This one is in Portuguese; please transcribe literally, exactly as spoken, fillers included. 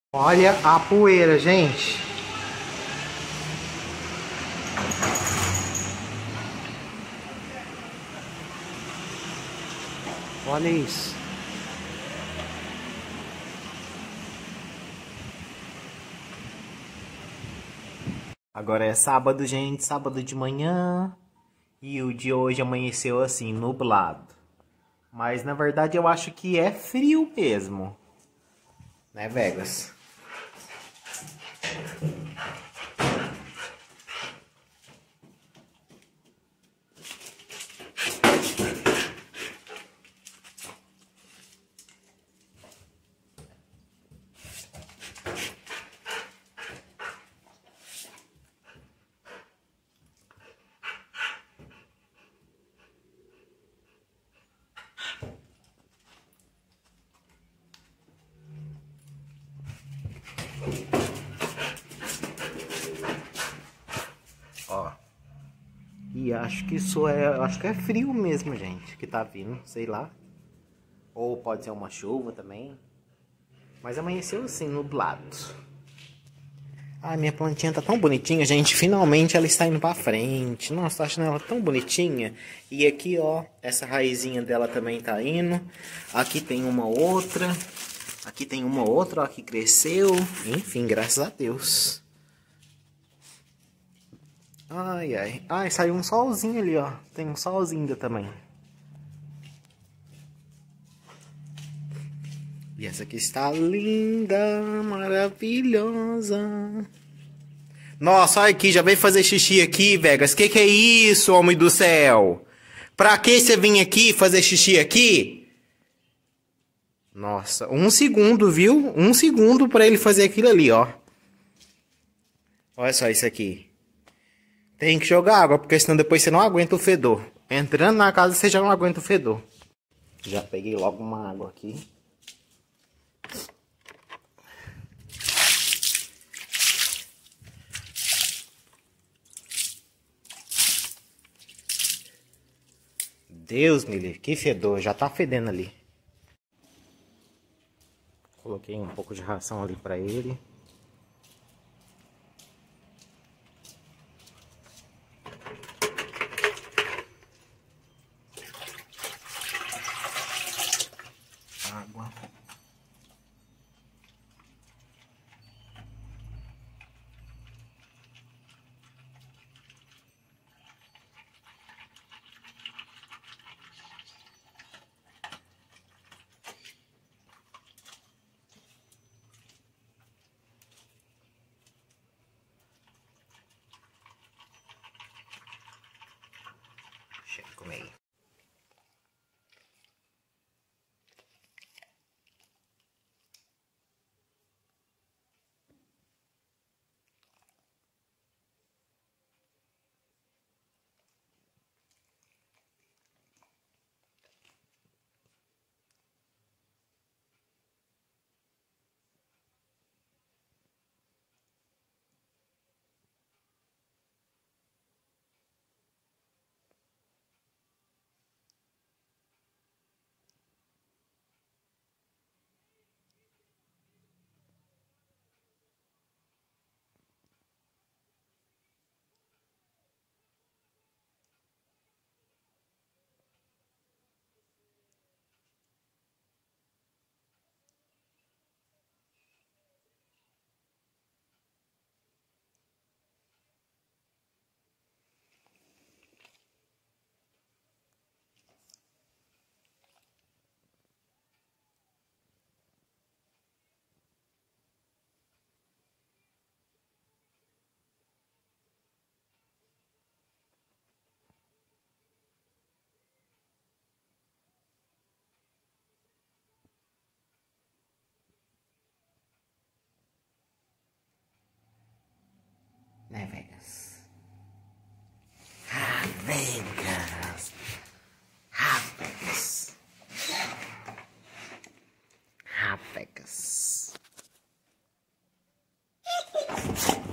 Olha a poeira, gente. Olha isso. Agora é sábado, gente, sábado de manhã. E o dia hoje amanheceu assim, nublado. Mas na verdade eu acho que é frio mesmo. Né, Vegas? Ó. E acho que isso é, acho que é frio mesmo, gente, que tá vindo, sei lá. Ou pode ser uma chuva também. Mas amanheceu assim, nublado. Ai, minha plantinha tá tão bonitinha, gente. Finalmente ela está indo pra frente. Nossa, tô achando ela tão bonitinha. E aqui, ó, essa raizinha dela também tá indo. Aqui tem uma outra. Aqui tem uma outra, ó, que cresceu. Enfim, graças a Deus. Ai, ai. Ai, saiu um solzinho ali, ó. Tem um solzinho ainda também. E essa aqui está linda, maravilhosa. Nossa, olha aqui, já veio fazer xixi aqui, Vegas. Que que é isso, homem do céu? Pra que você vir aqui fazer xixi aqui? Nossa, um segundo, viu? Um segundo pra ele fazer aquilo ali, ó. Olha só isso aqui. Tem que jogar água, porque senão depois você não aguenta o fedor. Entrando na casa você já não aguenta o fedor. Já peguei logo uma água aqui. Deus me livre, que fedor, já tá fedendo ali. Coloquei um pouco de ração ali pra ele. Água. Deixa eu comer. Né, Vegas? Ah, Vegas! Ah, Vegas! Ah, Vegas!